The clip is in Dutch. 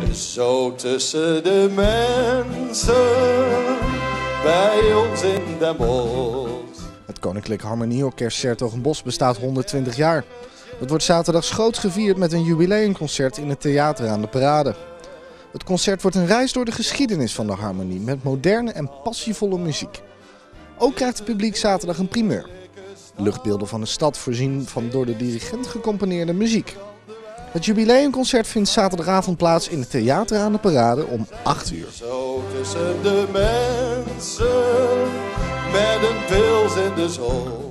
Zo tussen de mensen, bij ons in Den Bosch. Het Koninklijk Harmonieorkest 's-Hertogenbosch bestaat 120 jaar. Het wordt zaterdag groots gevierd met een jubileumconcert in het Theater aan de Parade. Het concert wordt een reis door de geschiedenis van de harmonie met moderne en passievolle muziek. Ook krijgt het publiek zaterdag een primeur. Luchtbeelden van de stad voorzien van door de dirigent gecomponeerde muziek. Het jubileumconcert vindt zaterdagavond plaats in het Theater aan de Parade om 8 uur. Zo tussen de mensen, met een pils in de zon.